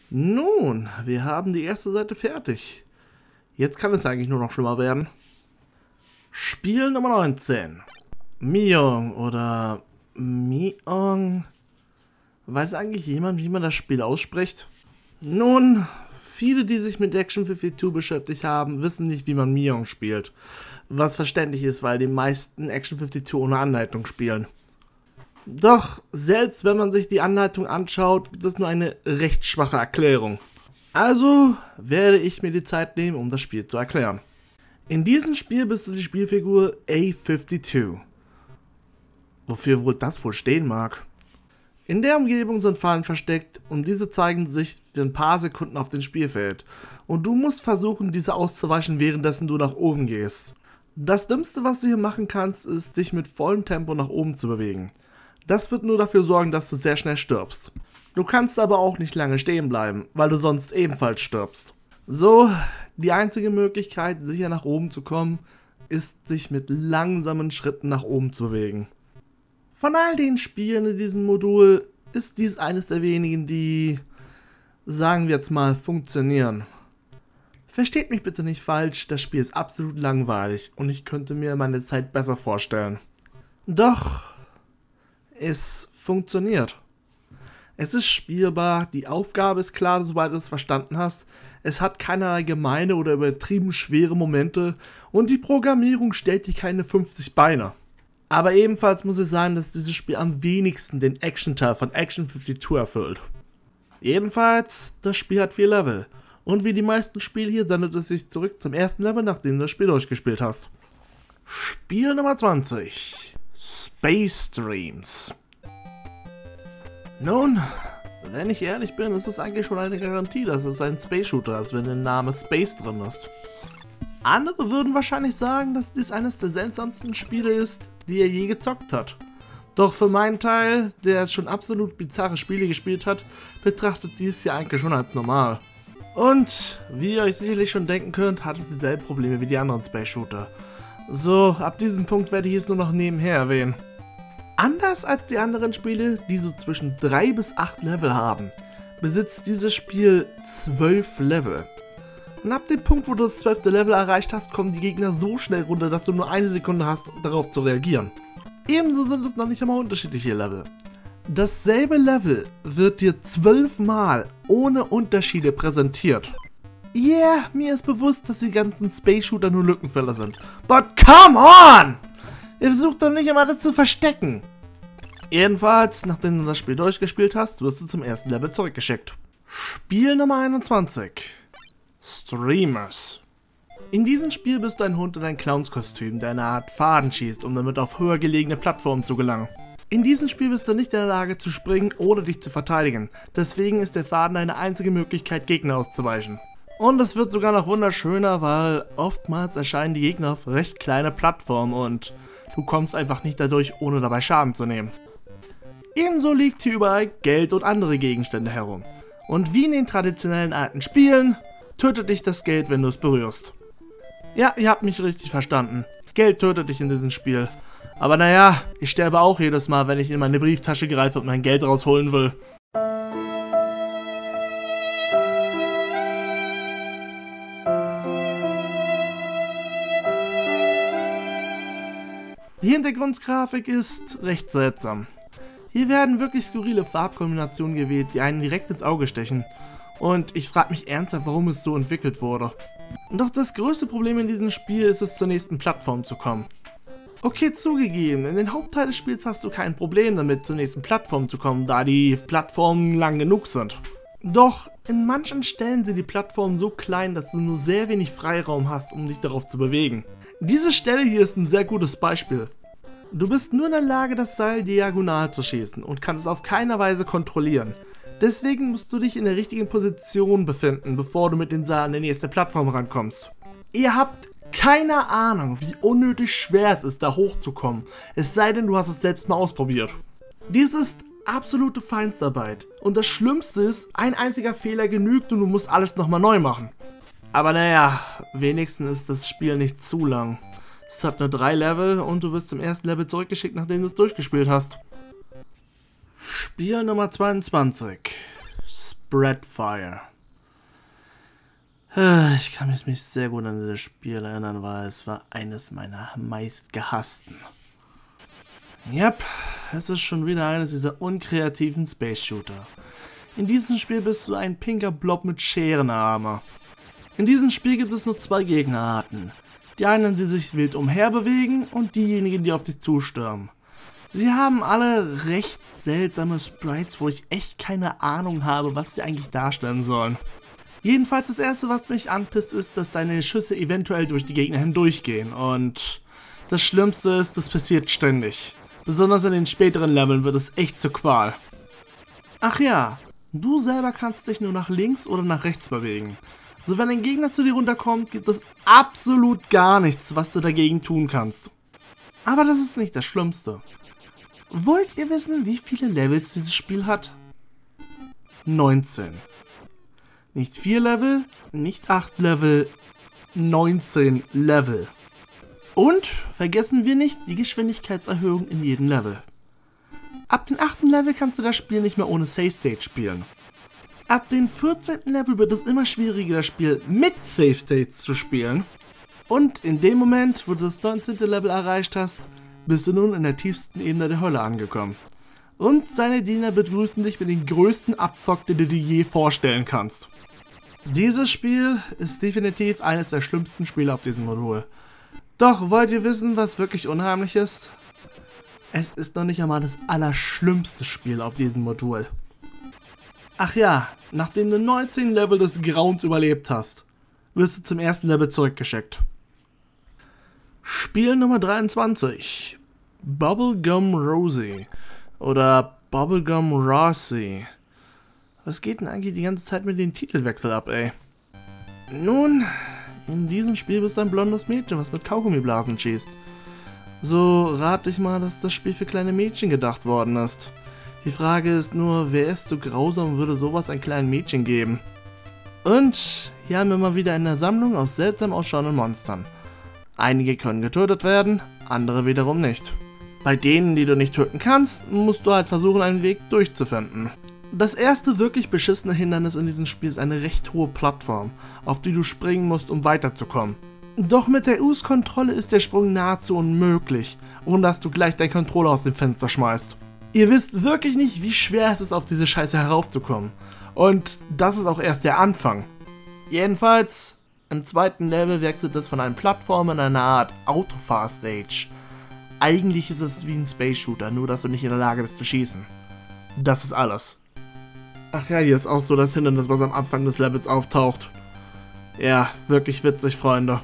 Nun, wir haben die erste Seite fertig. Jetzt kann es eigentlich nur noch schlimmer werden. Spiel Nummer 19. Myung oder Myung. Weiß eigentlich jemand, wie man das Spiel ausspricht? Nun, viele, die sich mit Action 52 beschäftigt haben, wissen nicht, wie man Myung spielt. Was verständlich ist, weil die meisten Action 52 ohne Anleitung spielen. Doch, selbst wenn man sich die Anleitung anschaut, gibt es nur eine recht schwache Erklärung. Also werde ich mir die Zeit nehmen, um das Spiel zu erklären. In diesem Spiel bist du die Spielfigur A52. Wofür wohl das wohl stehen mag? In der Umgebung sind Fallen versteckt und diese zeigen sich für ein paar Sekunden auf dem Spielfeld. Und du musst versuchen, diese auszuweichen, währenddessen du nach oben gehst. Das Dümmste, was du hier machen kannst, ist, dich mit vollem Tempo nach oben zu bewegen. Das wird nur dafür sorgen, dass du sehr schnell stirbst. Du kannst aber auch nicht lange stehen bleiben, weil du sonst ebenfalls stirbst. So, die einzige Möglichkeit, sicher nach oben zu kommen, ist, sich mit langsamen Schritten nach oben zu bewegen. Von all den Spielen in diesem Modul ist dies eines der wenigen, die, sagen wir jetzt mal, funktionieren. Versteht mich bitte nicht falsch, das Spiel ist absolut langweilig und ich könnte mir meine Zeit besser vorstellen. Doch, es funktioniert. Es ist spielbar, die Aufgabe ist klar, soweit du es verstanden hast. Es hat keinerlei gemeine oder übertrieben schwere Momente und die Programmierung stellt dir keine 50 Beine. Aber ebenfalls muss ich sagen, dass dieses Spiel am wenigsten den Action-Teil von Action 52 erfüllt. Jedenfalls, das Spiel hat 4 Level. Und wie die meisten Spiele hier sendet es sich zurück zum ersten Level, nachdem du das Spiel durchgespielt hast. Spiel Nummer 20. Space Dreams. Nun, wenn ich ehrlich bin, ist es eigentlich schon eine Garantie, dass es ein Space-Shooter ist, wenn der Name Space drin ist. Andere würden wahrscheinlich sagen, dass dies eines der seltsamsten Spiele ist, die er je gezockt hat. Doch für meinen Teil, der schon absolut bizarre Spiele gespielt hat, betrachtet dies hier eigentlich schon als normal. Und, wie ihr euch sicherlich schon denken könnt, hat es dieselben Probleme wie die anderen Space-Shooter. So, ab diesem Punkt werde ich es nur noch nebenher erwähnen. Anders als die anderen Spiele, die so zwischen 3 bis 8 Level haben, besitzt dieses Spiel 12 Level. Und ab dem Punkt, wo du das 12. Level erreicht hast, kommen die Gegner so schnell runter, dass du nur eine Sekunde hast, darauf zu reagieren. Ebenso sind es noch nicht einmal unterschiedliche Level. Dasselbe Level wird dir 12 Mal ohne Unterschiede präsentiert. Yeah, mir ist bewusst, dass die ganzen Space-Shooter nur Lückenfüller sind. But come on! Ihr versucht doch nicht immer das zu verstecken. Jedenfalls, nachdem du das Spiel durchgespielt hast, wirst du zum ersten Level zurückgeschickt. Spiel Nummer 21. Streamers. In diesem Spiel bist du ein Hund in ein Clownskostüm, der eine Art Faden schießt, um damit auf höher gelegene Plattformen zu gelangen. In diesem Spiel bist du nicht in der Lage zu springen oder dich zu verteidigen. Deswegen ist der Faden eine einzige Möglichkeit, Gegner auszuweichen. Und es wird sogar noch wunderschöner, weil oftmals erscheinen die Gegner auf recht kleine Plattformen und du kommst einfach nicht dadurch, ohne dabei Schaden zu nehmen. Ebenso liegt hier überall Geld und andere Gegenstände herum. Und wie in den traditionellen alten Spielen, tötet dich das Geld, wenn du es berührst. Ja, ihr habt mich richtig verstanden. Geld tötet dich in diesem Spiel. Aber naja, ich sterbe auch jedes Mal, wenn ich in meine Brieftasche greife und mein Geld rausholen will. Die Hintergrundgrafik ist recht seltsam. Hier werden wirklich skurrile Farbkombinationen gewählt, die einen direkt ins Auge stechen. Und ich frage mich ernsthaft, warum es so entwickelt wurde. Doch das größte Problem in diesem Spiel ist es, zur nächsten Plattform zu kommen. Okay, zugegeben, in den Hauptteil des Spiels hast du kein Problem damit, zur nächsten Plattform zu kommen, da die Plattformen lang genug sind. Doch in manchen Stellen sind die Plattformen so klein, dass du nur sehr wenig Freiraum hast, um dich darauf zu bewegen. Diese Stelle hier ist ein sehr gutes Beispiel. Du bist nur in der Lage, das Seil diagonal zu schießen und kannst es auf keine Weise kontrollieren. Deswegen musst du dich in der richtigen Position befinden, bevor du mit dem Seil an die nächste Plattform rankommst. Ihr habt keine Ahnung, wie unnötig schwer es ist, da hochzukommen, es sei denn, du hast es selbst mal ausprobiert. Dies ist absolute Feinstarbeit und das Schlimmste ist, ein einziger Fehler genügt und du musst alles nochmal neu machen. Aber naja, wenigstens ist das Spiel nicht zu lang. Es hat nur 3 Level und du wirst zum ersten Level zurückgeschickt, nachdem du es durchgespielt hast. Spiel Nummer 22. Breadfire. Ich kann mich sehr gut an dieses Spiel erinnern, weil es war eines meiner meistgehassten. Yep, es ist schon wieder eines dieser unkreativen Space-Shooter. In diesem Spiel bist du ein pinker Blob mit Scherenarme. In diesem Spiel gibt es nur zwei Gegnerarten. Die einen, die sich wild umherbewegen und diejenigen, die auf dich zustürmen. Sie haben alle recht seltsame Sprites, wo ich echt keine Ahnung habe, was sie eigentlich darstellen sollen. Jedenfalls das erste, was mich anpisst, ist, dass deine Schüsse eventuell durch die Gegner hindurchgehen. Und das Schlimmste ist, das passiert ständig. Besonders in den späteren Leveln wird es echt zur Qual. Ach ja, du selber kannst dich nur nach links oder nach rechts bewegen. Also wenn ein Gegner zu dir runterkommt, gibt es absolut gar nichts, was du dagegen tun kannst. Aber das ist nicht das Schlimmste. Wollt ihr wissen, wie viele Levels dieses Spiel hat? 19. Nicht 4 Level, nicht 8 Level, 19 Level. Und vergessen wir nicht die Geschwindigkeitserhöhung in jedem Level. Ab dem 8. Level kannst du das Spiel nicht mehr ohne Save State spielen. Ab dem 14. Level wird es immer schwieriger, das Spiel mit Save States zu spielen. Und in dem Moment, wo du das 19. Level erreicht hast, bist du nun in der tiefsten Ebene der Hölle angekommen. Und seine Diener begrüßen dich mit dem größten Abfuck, den du dir je vorstellen kannst. Dieses Spiel ist definitiv eines der schlimmsten Spiele auf diesem Modul. Doch wollt ihr wissen, was wirklich unheimlich ist? Es ist noch nicht einmal das allerschlimmste Spiel auf diesem Modul. Ach ja, nachdem du 19 Level des Grauens überlebt hast, wirst du zum ersten Level zurückgeschickt. Spiel Nummer 23. Bubblegum Rosie. Oder Bubblegum Rossi. Was geht denn eigentlich die ganze Zeit mit dem Titelwechsel ab, ey? Nun, in diesem Spiel bist du ein blondes Mädchen, was mit Kaugummiblasen schießt. So rate ich mal, dass das Spiel für kleine Mädchen gedacht worden ist. Die Frage ist nur, wer ist so grausam und würde sowas einem kleinen Mädchen geben? Und hier haben wir mal wieder eine Sammlung aus seltsam ausschauenden Monstern. Einige können getötet werden, andere wiederum nicht. Bei denen, die du nicht töten kannst, musst du halt versuchen, einen Weg durchzufinden. Das erste wirklich beschissene Hindernis in diesem Spiel ist eine recht hohe Plattform, auf die du springen musst, um weiterzukommen. Doch mit der US-Kontrolle ist der Sprung nahezu unmöglich, ohne dass du gleich deinen Controller aus dem Fenster schmeißt. Ihr wisst wirklich nicht, wie schwer es ist, auf diese Scheiße heraufzukommen. Und das ist auch erst der Anfang. Jedenfalls, im zweiten Level wechselt es von einer Plattform in eine Art Autofahr-Stage. Eigentlich ist es wie ein Space-Shooter, nur dass du nicht in der Lage bist zu schießen. Das ist alles. Ach ja, hier ist auch so das Hindernis, was am Anfang des Levels auftaucht. Ja, wirklich witzig, Freunde.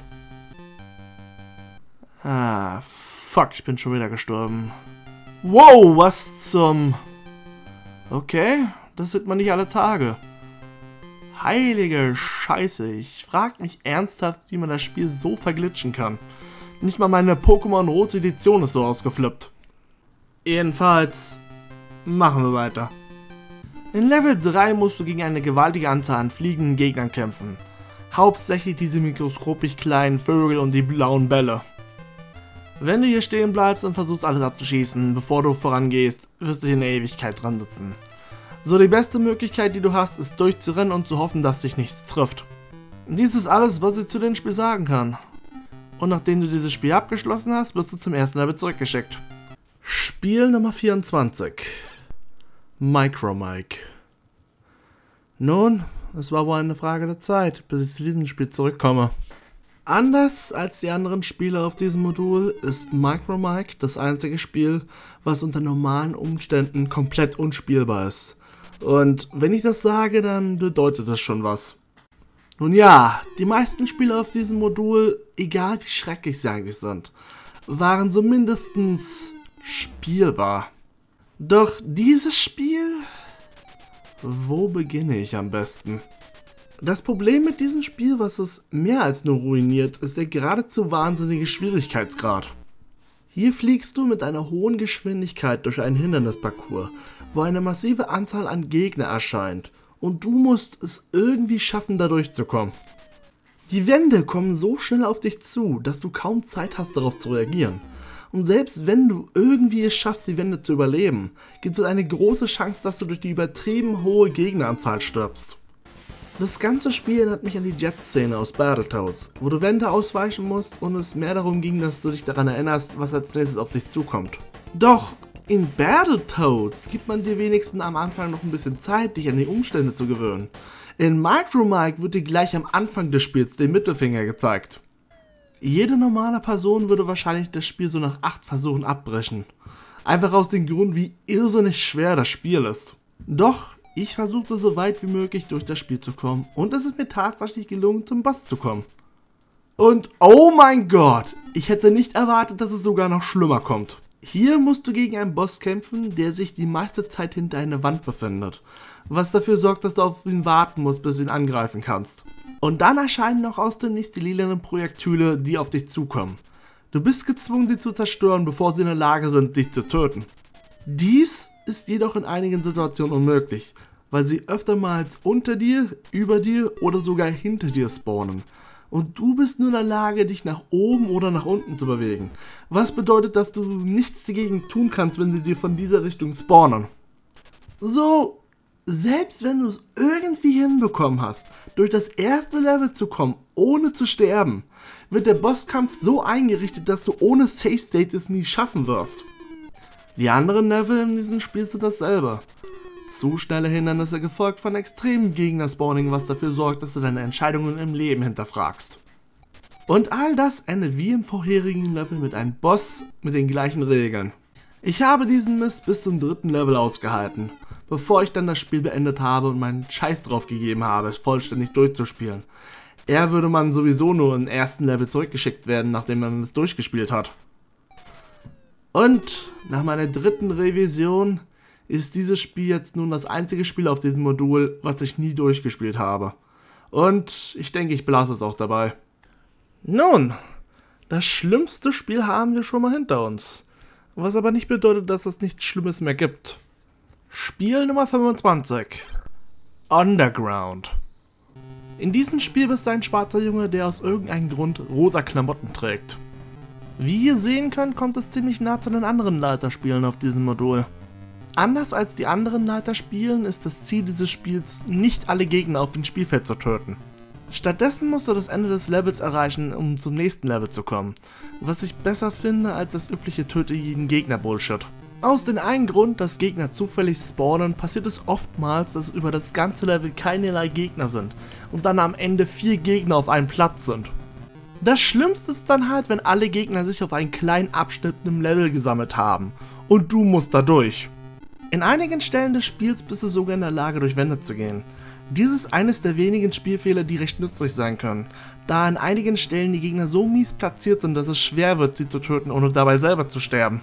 Ah, fuck, ich bin schon wieder gestorben. Wow, was zum... Okay, das sieht man nicht alle Tage. Heilige Scheiße, ich frag mich ernsthaft, wie man das Spiel so verglitschen kann. Nicht mal meine Pokémon Rote Edition ist so ausgeflippt. Jedenfalls, machen wir weiter. In Level 3 musst du gegen eine gewaltige Anzahl an fliegenden Gegnern kämpfen. Hauptsächlich diese mikroskopisch kleinen Vögel und die blauen Bälle. Wenn du hier stehen bleibst und versuchst alles abzuschießen, bevor du vorangehst, wirst du hier eine Ewigkeit dran sitzen. So, die beste Möglichkeit, die du hast, ist durchzurennen und zu hoffen, dass dich nichts trifft. Dies ist alles, was ich zu dem Spiel sagen kann. Und nachdem du dieses Spiel abgeschlossen hast, wirst du zum ersten Level zurückgeschickt. Spiel Nummer 24. Micro Mike. Nun, es war wohl eine Frage der Zeit, bis ich zu diesem Spiel zurückkomme. Anders als die anderen Spiele auf diesem Modul ist Micro Mike das einzige Spiel, was unter normalen Umständen komplett unspielbar ist. Und wenn ich das sage, dann bedeutet das schon was. Nun ja, die meisten Spiele auf diesem Modul, egal wie schrecklich sie eigentlich sind, waren so mindestens spielbar. Doch dieses Spiel... Wo beginne ich am besten? Das Problem mit diesem Spiel, was es mehr als nur ruiniert, ist der geradezu wahnsinnige Schwierigkeitsgrad. Hier fliegst du mit einer hohen Geschwindigkeit durch einen Hindernisparcours, wo eine massive Anzahl an Gegner erscheint und du musst es irgendwie schaffen, da durchzukommen. Die Wände kommen so schnell auf dich zu, dass du kaum Zeit hast, darauf zu reagieren. Und selbst wenn du irgendwie es schaffst, die Wände zu überleben, gibt es eine große Chance, dass du durch die übertrieben hohe Gegneranzahl stirbst. Das ganze Spiel erinnert mich an die Jet-Szene aus Battletoads, wo du Wände ausweichen musst und es mehr darum ging, dass du dich daran erinnerst, was als nächstes auf dich zukommt. Doch in Battletoads gibt man dir wenigstens am Anfang noch ein bisschen Zeit, dich an die Umstände zu gewöhnen. In Micro Mike wird dir gleich am Anfang des Spiels der Mittelfinger gezeigt. Jede normale Person würde wahrscheinlich das Spiel so nach 8 Versuchen abbrechen. Einfach aus dem Grund, wie irrsinnig schwer das Spiel ist. Doch ich versuchte so weit wie möglich durch das Spiel zu kommen und es ist mir tatsächlich gelungen, zum Boss zu kommen. Und oh mein Gott, ich hätte nicht erwartet, dass es sogar noch schlimmer kommt. Hier musst du gegen einen Boss kämpfen, der sich die meiste Zeit hinter einer Wand befindet, was dafür sorgt, dass du auf ihn warten musst, bis du ihn angreifen kannst. Und dann erscheinen noch aus dem Nichts die lilanen Projektile, die auf dich zukommen. Du bist gezwungen, sie zu zerstören, bevor sie in der Lage sind, dich zu töten. Dies ist jedoch in einigen Situationen unmöglich, weil sie öftermals unter dir, über dir oder sogar hinter dir spawnen. Und du bist nur in der Lage, dich nach oben oder nach unten zu bewegen. Was bedeutet, dass du nichts dagegen tun kannst, wenn sie dir von dieser Richtung spawnen. So, selbst wenn du es irgendwie hinbekommen hast, durch das erste Level zu kommen, ohne zu sterben, wird der Bosskampf so eingerichtet, dass du ohne Safe State es nie schaffen wirst. Die anderen Level in diesem Spiel sind dasselbe. Zu schnelle Hindernisse gefolgt von extremem Gegner-Spawning, was dafür sorgt, dass du deine Entscheidungen im Leben hinterfragst. Und all das endet wie im vorherigen Level mit einem Boss mit den gleichen Regeln. Ich habe diesen Mist bis zum 3. Level ausgehalten, bevor ich dann das Spiel beendet habe und meinen Scheiß drauf gegeben habe, es vollständig durchzuspielen. Eher würde man sowieso nur im ersten Level zurückgeschickt werden, nachdem man es durchgespielt hat. Und nach meiner 3. Revision ist dieses Spiel jetzt nun das einzige Spiel auf diesem Modul, was ich nie durchgespielt habe. Und ich denke, ich belasse es auch dabei. Nun, das schlimmste Spiel haben wir schon mal hinter uns. Was aber nicht bedeutet, dass es nichts Schlimmes mehr gibt. Spiel Nummer 25. Underground. In diesem Spiel bist du ein schwarzer Junge, der aus irgendeinem Grund rosa Klamotten trägt. Wie ihr sehen könnt, kommt es ziemlich nah zu den anderen Leiterspielen auf diesem Modul. Anders als die anderen Leiterspielen ist das Ziel dieses Spiels, nicht alle Gegner auf dem Spielfeld zu töten. Stattdessen musst du das Ende des Levels erreichen, um zum nächsten Level zu kommen, was ich besser finde als das übliche Töte jeden Gegner Bullshit. Aus dem einen Grund, dass Gegner zufällig spawnen, passiert es oftmals, dass über das ganze Level keinerlei Gegner sind und dann am Ende 4 Gegner auf einem Platz sind. Das Schlimmste ist dann halt, wenn alle Gegner sich auf einen kleinen Abschnitt im Level gesammelt haben und du musst da durch. In einigen Stellen des Spiels bist du sogar in der Lage, durch Wände zu gehen. Dies ist eines der wenigen Spielfehler, die recht nützlich sein können, da an einigen Stellen die Gegner so mies platziert sind, dass es schwer wird, sie zu töten, ohne dabei selber zu sterben.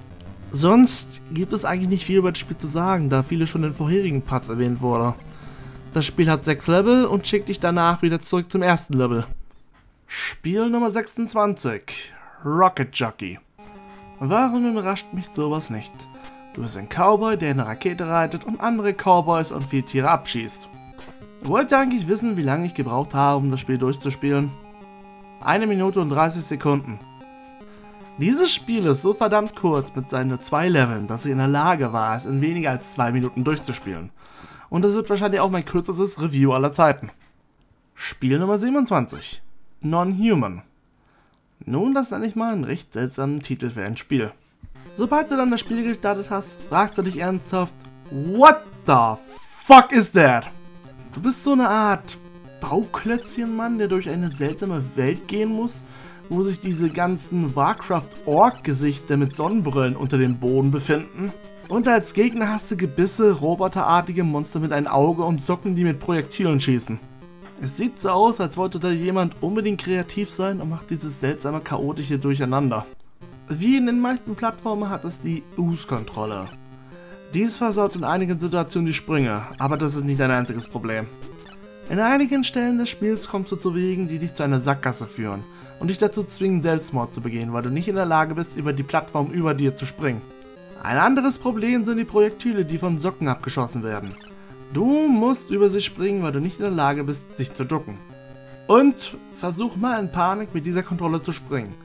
Sonst gibt es eigentlich nicht viel über das Spiel zu sagen, da viele schon in den vorherigen Parts erwähnt wurde. Das Spiel hat 6 Level und schickt dich danach wieder zurück zum ersten Level. Spiel Nummer 26. Rocket Jockey. Warum überrascht mich sowas nicht? Du bist ein Cowboy, der eine Rakete reitet und andere Cowboys und 4 Tiere abschießt. Wollt ihr eigentlich wissen, wie lange ich gebraucht habe, um das Spiel durchzuspielen? 1 Minute und 30 Sekunden. Dieses Spiel ist so verdammt kurz mit seinen nur 2 Leveln, dass ich in der Lage war, es in weniger als 2 Minuten durchzuspielen. Und das wird wahrscheinlich auch mein kürzestes Review aller Zeiten. Spiel Nummer 27. Non-Human. Nun, das nenne ich mal einen recht seltsamen Titel für ein Spiel. Sobald du dann das Spiel gestartet hast, fragst du dich ernsthaft, what the fuck is that? Du bist so eine Art Bauklötzchenmann, der durch eine seltsame Welt gehen muss, wo sich diese ganzen Warcraft-Ork-Gesichter mit Sonnenbrillen unter dem Boden befinden. Und als Gegner hast du Gebisse, roboterartige Monster mit einem Auge und Socken, die mit Projektilen schießen. Es sieht so aus, als wollte da jemand unbedingt kreativ sein und macht dieses seltsame, chaotische Durcheinander. Wie in den meisten Plattformen hat es die Use-Kontrolle. Dies versaut in einigen Situationen die Sprünge, aber das ist nicht dein einziges Problem. In einigen Stellen des Spiels kommst du zu Wegen, die dich zu einer Sackgasse führen und dich dazu zwingen, Selbstmord zu begehen, weil du nicht in der Lage bist, über die Plattform über dir zu springen. Ein anderes Problem sind die Projektile, die von Socken abgeschossen werden. Du musst über sie springen, weil du nicht in der Lage bist, dich zu ducken. Und versuch mal in Panik mit dieser Kontrolle zu springen.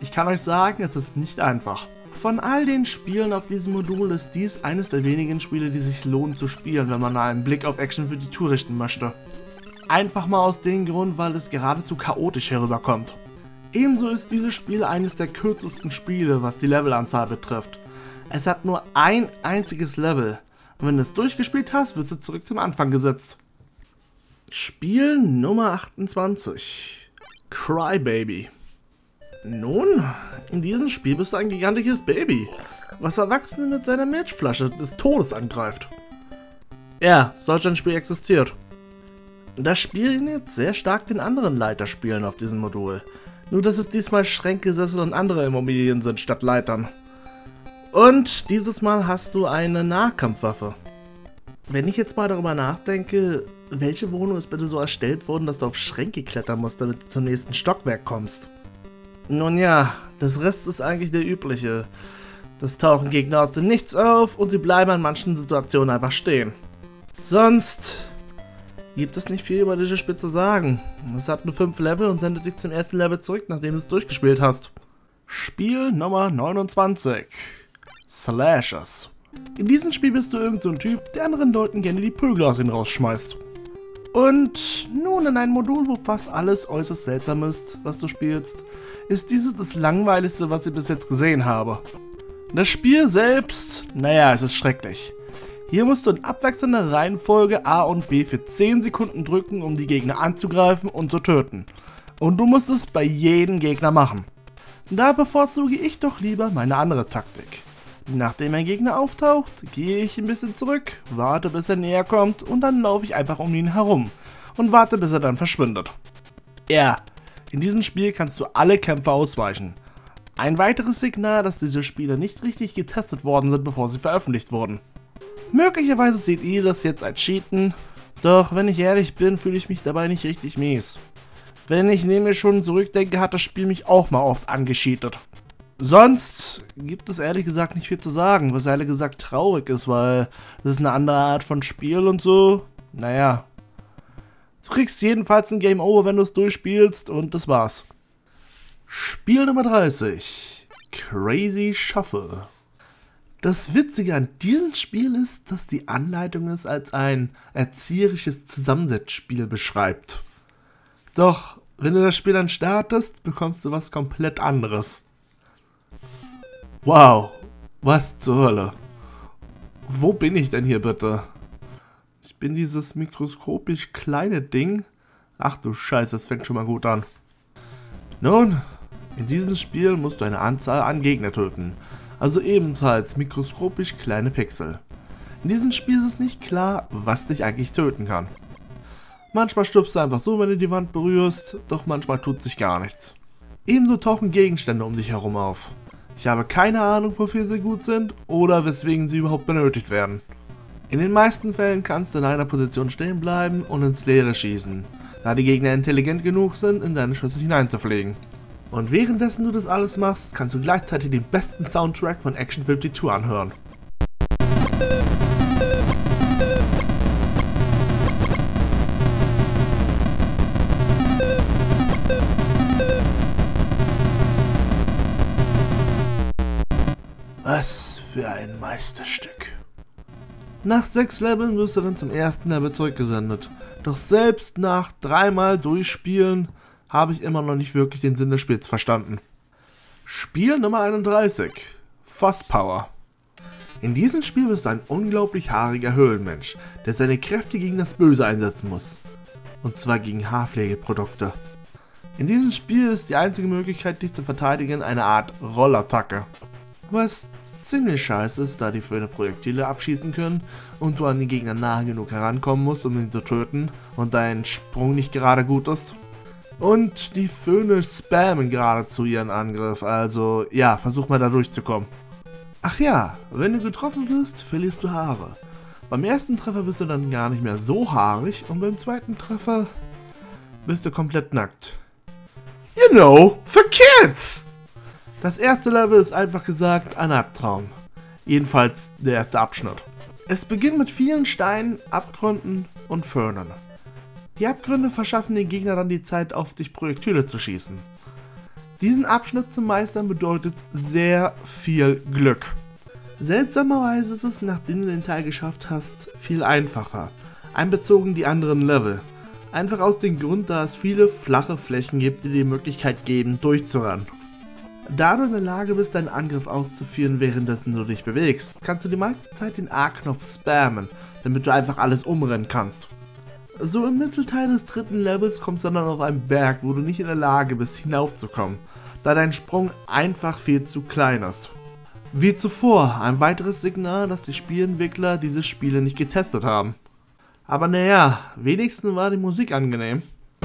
ich kann euch sagen, es ist nicht einfach. Von all den Spielen auf diesem Modul ist dies eines der wenigen Spiele, die sich lohnen zu spielen, wenn man einen Blick auf Action für die Tour richten möchte. Einfach mal aus dem Grund, weil es geradezu chaotisch herüberkommt. Ebenso ist dieses Spiel eines der kürzesten Spiele, was die Levelanzahl betrifft. Es hat nur ein einziges Level. Und wenn du es durchgespielt hast, wirst du zurück zum Anfang gesetzt. Spiel Nummer 28. Crybaby. Nun, in diesem Spiel bist du ein gigantisches Baby, was Erwachsene mit seiner Milchflasche des Todes angreift. Ja, solch ein Spiel existiert. Das Spiel erinnert sehr stark den anderen Leiterspielen auf diesem Modul. Nur dass es diesmal Schränke, Sessel und andere Immobilien sind statt Leitern. Und dieses Mal hast du eine Nahkampfwaffe. Wenn ich jetzt mal darüber nachdenke, welche Wohnung ist bitte so erstellt worden, dass du auf Schränke klettern musst, damit du zum nächsten Stockwerk kommst? Nun ja, das Rest ist eigentlich der übliche. Das tauchen Gegner aus dem Nichts auf und sie bleiben an manchen Situationen einfach stehen. Sonst gibt es nicht viel über dieses Spiel zu sagen. Es hat nur 5 Level und sendet dich zum ersten Level zurück, nachdem du es durchgespielt hast. Spiel Nummer 29. Slashers. In diesem Spiel bist du irgend so ein Typ, der anderen Leuten gerne die Prügel aus ihnen rausschmeißt. Und nun in einem Modul, wo fast alles äußerst seltsam ist, was du spielst, ist dieses das langweiligste, was ich bis jetzt gesehen habe. Das Spiel selbst, naja, es ist schrecklich. Hier musst du in abwechselnder Reihenfolge A und B für 10 Sekunden drücken, um die Gegner anzugreifen und zu töten. Und du musst es bei jedem Gegner machen. Da bevorzuge ich doch lieber meine andere Taktik. Nachdem ein Gegner auftaucht, gehe ich ein bisschen zurück, warte bis er näher kommt und dann laufe ich einfach um ihn herum und warte bis er dann verschwindet. Ja, in diesem Spiel kannst du alle Kämpfe ausweichen. Ein weiteres Signal, dass diese Spiele nicht richtig getestet worden sind, bevor sie veröffentlicht wurden. Möglicherweise seht ihr das jetzt als Cheaten, doch wenn ich ehrlich bin, fühle ich mich dabei nicht richtig mies. Wenn ich neben mir schon zurückdenke, hat das Spiel mich auch mal oft angecheatet. Sonst gibt es ehrlich gesagt nicht viel zu sagen, was ehrlich gesagt traurig ist, weil das ist eine andere Art von Spiel und so. Naja, du kriegst jedenfalls ein Game Over, wenn du es durchspielst und das war's. Spiel Nummer 30. Crazy Shuffle. Das Witzige an diesem Spiel ist, dass die Anleitung es als ein erzieherisches Zusammensetzspiel beschreibt. Doch, wenn du das Spiel dann startest, bekommst du was komplett anderes. Wow, was zur Hölle? Wo bin ich denn hier bitte? Ich bin dieses mikroskopisch kleine Ding. Ach du Scheiße, das fängt schon mal gut an. Nun, in diesem Spiel musst du eine Anzahl an Gegner töten. Also ebenfalls mikroskopisch kleine Pixel. In diesem Spiel ist es nicht klar, was dich eigentlich töten kann. Manchmal stirbst du einfach so, wenn du die Wand berührst, doch manchmal tut sich gar nichts. Ebenso tauchen Gegenstände um dich herum auf. Ich habe keine Ahnung, wofür sie gut sind oder weswegen sie überhaupt benötigt werden. In den meisten Fällen kannst du in einer Position stehen bleiben und ins Leere schießen, da die Gegner intelligent genug sind, in deine Schüsse hineinzufliegen. Und währenddessen du das alles machst, kannst du gleichzeitig den besten Soundtrack von Action 52 anhören. Was für ein Meisterstück. Nach 6 Leveln wirst du dann zum ersten Level zurückgesendet. Doch selbst nach 3-mal Durchspielen habe ich immer noch nicht wirklich den Sinn des Spiels verstanden. Spiel Nummer 31. Fuzzpower. In diesem Spiel bist du ein unglaublich haariger Höhlenmensch, der seine Kräfte gegen das Böse einsetzen muss. Und zwar gegen Haarpflegeprodukte. In diesem Spiel ist die einzige Möglichkeit, dich zu verteidigen, eine Art Rollattacke. Was ziemlich scheiße ist, da die Föhne Projektile abschießen können und du an den Gegner nahe genug herankommen musst, um ihn zu töten und dein Sprung nicht gerade gut ist. Und die Föhne spammen geradezu ihren Angriff, also ja, versuch mal da durchzukommen. Ach ja, wenn du getroffen wirst, verlierst du Haare. Beim ersten Treffer bist du dann gar nicht mehr so haarig und beim zweiten Treffer bist du komplett nackt. You know, for kids! Das erste Level ist einfach gesagt ein Albtraum. Jedenfalls der erste Abschnitt. Es beginnt mit vielen Steinen, Abgründen und Föhnen. Die Abgründe verschaffen den Gegner dann die Zeit, auf dich Projektile zu schießen. Diesen Abschnitt zu meistern bedeutet sehr viel Glück. Seltsamerweise ist es, nachdem du den Teil geschafft hast, viel einfacher, einbezogen die anderen Level. Einfach aus dem Grund, da es viele flache Flächen gibt, die dir die Möglichkeit geben, durchzurennen. Da du in der Lage bist, deinen Angriff auszuführen, währenddessen du dich bewegst, kannst du die meiste Zeit den A-Knopf spammen, damit du einfach alles umrennen kannst. So im Mittelteil des dritten Levels kommst du dann auf einen Berg, wo du nicht in der Lage bist, hinaufzukommen, da dein Sprung einfach viel zu klein ist. Wie zuvor, ein weiteres Signal, dass die Spielentwickler diese Spiele nicht getestet haben. Aber naja, wenigstens war die Musik angenehm.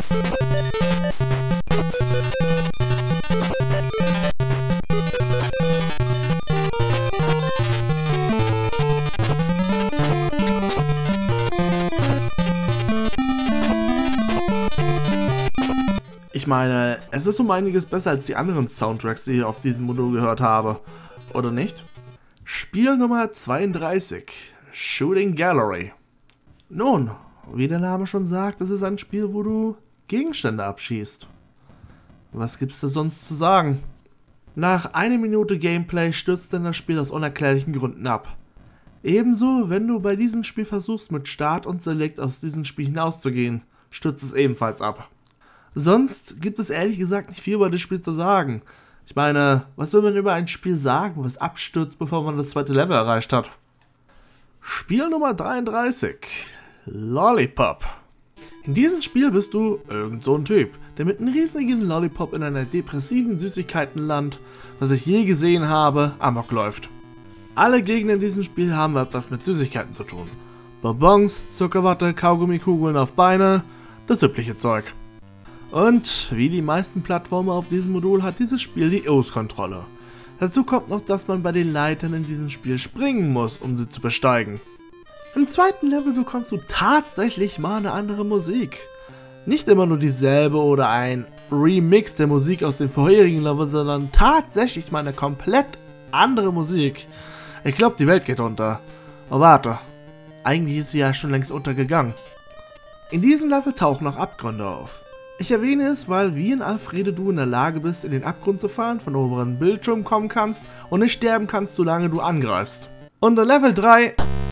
Ich meine, es ist um einiges besser als die anderen Soundtracks, die ich auf diesem Modul gehört habe. Oder nicht? Spiel Nummer 32, Shooting Gallery. Nun, wie der Name schon sagt, es ist ein Spiel, wo du Gegenstände abschießt. Was gibt's da sonst zu sagen? Nach 1 Minute Gameplay stürzt dann das Spiel aus unerklärlichen Gründen ab. Ebenso, wenn du bei diesem Spiel versuchst, mit Start und Select aus diesem Spiel hinauszugehen, stürzt es ebenfalls ab. Sonst gibt es ehrlich gesagt nicht viel über das Spiel zu sagen. Ich meine, was will man über ein Spiel sagen, was abstürzt, bevor man das zweite Level erreicht hat? Spiel Nummer 33, Lollipop. In diesem Spiel bist du irgend so ein Typ, der mit einem riesigen Lollipop in einer depressiven Süßigkeitenland, was ich je gesehen habe, amok läuft. Alle Gegner in diesem Spiel haben etwas mit Süßigkeiten zu tun. Bonbons, Zuckerwatte, Kaugummikugeln auf Beine, das übliche Zeug. Und wie die meisten Plattformen auf diesem Modul hat dieses Spiel die EOS-Kontrolle. Dazu kommt noch, dass man bei den Leitern in diesem Spiel springen muss, um sie zu besteigen. Im zweiten Level bekommst du tatsächlich mal eine andere Musik. Nicht immer nur dieselbe oder ein Remix der Musik aus dem vorherigen Level, sondern tatsächlich mal eine komplett andere Musik. Ich glaube, die Welt geht unter. Aber warte, eigentlich ist sie ja schon längst untergegangen. In diesem Level tauchen noch Abgründe auf. Ich erwähne es, weil wie in Alfredo du in der Lage bist, in den Abgrund zu fahren, von oberen Bildschirm kommen kannst und nicht sterben kannst, solange du angreifst. Und in Level 3...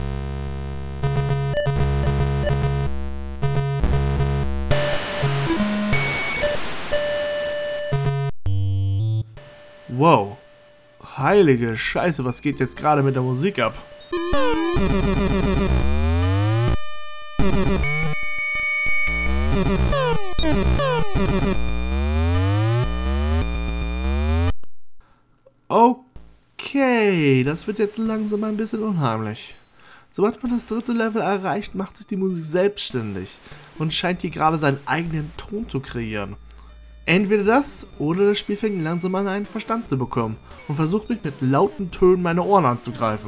Wow. Heilige Scheiße, was geht jetzt gerade mit der Musik ab? Okay, das wird jetzt langsam ein bisschen unheimlich. Sobald man das dritte Level erreicht, macht sich die Musik selbstständig und scheint hier gerade seinen eigenen Ton zu kreieren. Entweder das, oder das Spiel fängt langsam an, einen Verstand zu bekommen und versucht mich mit lauten Tönen meine Ohren anzugreifen.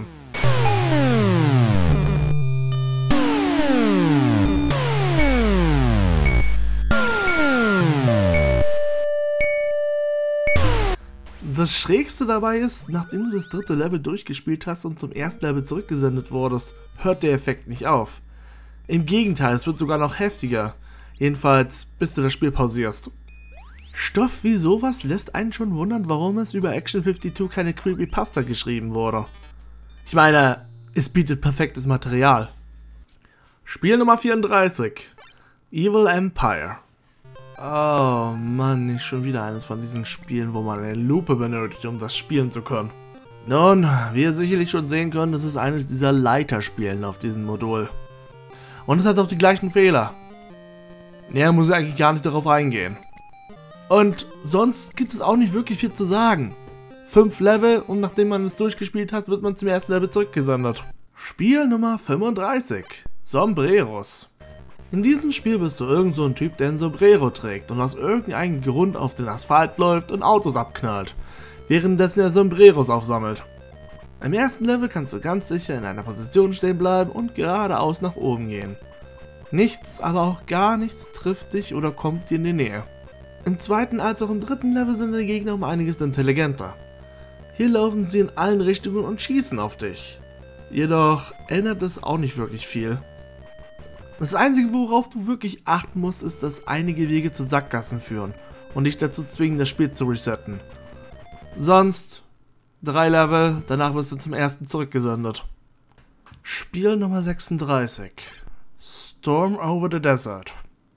Das Schrägste dabei ist, nachdem du das dritte Level durchgespielt hast und zum ersten Level zurückgesendet wurdest, hört der Effekt nicht auf. Im Gegenteil, es wird sogar noch heftiger. Jedenfalls, bis du das Spiel pausierst. Stoff wie sowas lässt einen schon wundern, warum es über Action 52 keine Creepypasta geschrieben wurde. Ich meine, es bietet perfektes Material. Spiel Nummer 34. Evil Empire. Oh Mann, nicht schon wieder eines von diesen Spielen, wo man eine Lupe benötigt, um das spielen zu können. Nun, wie ihr sicherlich schon sehen könnt, das ist eines dieser Leiterspielen auf diesem Modul. Und es hat auch die gleichen Fehler. Näher muss ich eigentlich gar nicht darauf eingehen. Und sonst gibt es auch nicht wirklich viel zu sagen. 5 Level und nachdem man es durchgespielt hat, wird man zum ersten Level zurückgesendet. Spiel Nummer 35. Sombreros. In diesem Spiel bist du irgend so ein Typ, der ein Sombrero trägt und aus irgendeinem Grund auf den Asphalt läuft und Autos abknallt, währenddessen er Sombreros aufsammelt. Im ersten Level kannst du ganz sicher in einer Position stehen bleiben und geradeaus nach oben gehen. Nichts, aber auch gar nichts trifft dich oder kommt dir in die Nähe. Im zweiten als auch im dritten Level sind die Gegner um einiges intelligenter. Hier laufen sie in allen Richtungen und schießen auf dich. Jedoch ändert es auch nicht wirklich viel. Das Einzige, worauf du wirklich achten musst, ist, dass einige Wege zu Sackgassen führen und dich dazu zwingen, das Spiel zu resetten. Sonst 3 Level, danach wirst du zum ersten zurückgesendet. Spiel Nummer 36. Storm over the Desert.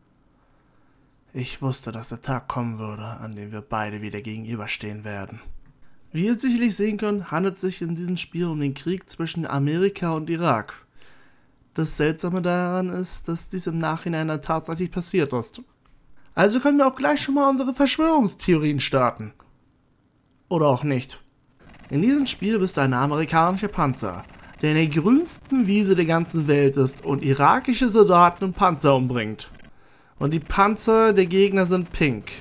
Ich wusste, dass der Tag kommen würde, an dem wir beide wieder gegenüberstehen werden. Wie ihr sicherlich sehen könnt, handelt es sich in diesem Spiel um den Krieg zwischen Amerika und Irak. Das Seltsame daran ist, dass dies im Nachhinein dann tatsächlich passiert ist. Also können wir auch gleich schon mal unsere Verschwörungstheorien starten. Oder auch nicht. In diesem Spiel bist du ein amerikanischer Panzer, der in der grünsten Wiese der ganzen Welt ist und irakische Soldaten und Panzer umbringt. Und die Panzer der Gegner sind pink.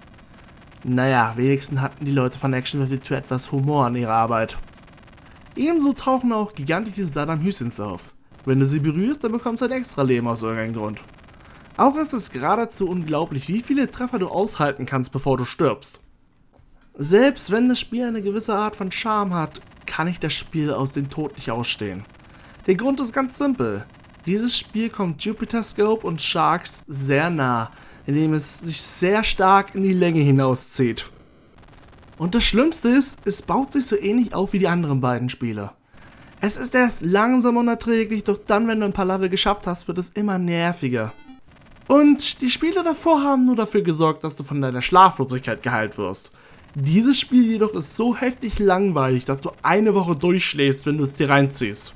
Naja, wenigstens hatten die Leute von Action vs. etwas Humor an ihrer Arbeit. Ebenso tauchen auch gigantische Saddam Husseins auf. Wenn du sie berührst, dann bekommst du ein extra Leben aus irgendeinem Grund. Auch ist es geradezu unglaublich, wie viele Treffer du aushalten kannst, bevor du stirbst. Selbst wenn das Spiel eine gewisse Art von Charme hat, kann ich das Spiel aus dem Tod nicht ausstehen. Der Grund ist ganz simpel. Dieses Spiel kommt Jupiter Scope und Sharks sehr nah, indem es sich sehr stark in die Länge hinauszieht. Und das Schlimmste ist, es baut sich so ähnlich auf wie die anderen beiden Spiele. Es ist erst langsam und unerträglich, doch dann, wenn du ein paar Level geschafft hast, wird es immer nerviger. Und die Spiele davor haben nur dafür gesorgt, dass du von deiner Schlaflosigkeit geheilt wirst. Dieses Spiel jedoch ist so heftig langweilig, dass du eine Woche durchschläfst, wenn du es dir reinziehst.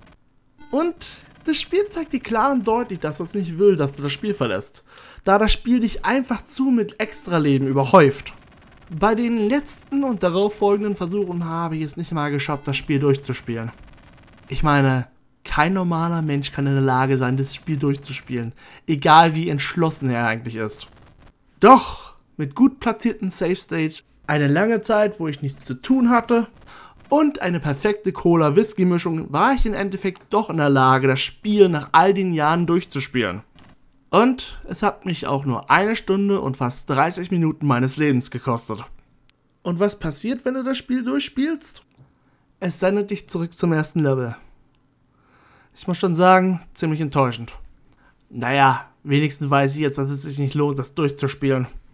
Und das Spiel zeigt dir klar und deutlich, dass es nicht will, dass du das Spiel verlässt, da das Spiel dich einfach zu mit Extraleben überhäuft. Bei den letzten und darauffolgenden Versuchen habe ich es nicht mal geschafft, das Spiel durchzuspielen. Ich meine, kein normaler Mensch kann in der Lage sein, das Spiel durchzuspielen, egal wie entschlossen er eigentlich ist. Doch, mit gut platzierten Save States, eine lange Zeit, wo ich nichts zu tun hatte, und eine perfekte Cola-Whisky-Mischung war ich im Endeffekt doch in der Lage, das Spiel nach all den Jahren durchzuspielen. Und es hat mich auch nur 1 Stunde und fast 30 Minuten meines Lebens gekostet. Und was passiert, wenn du das Spiel durchspielst? Es sendet dich zurück zum ersten Level. Ich muss schon sagen, ziemlich enttäuschend. Naja, wenigstens weiß ich jetzt, dass es sich nicht lohnt, das durchzuspielen.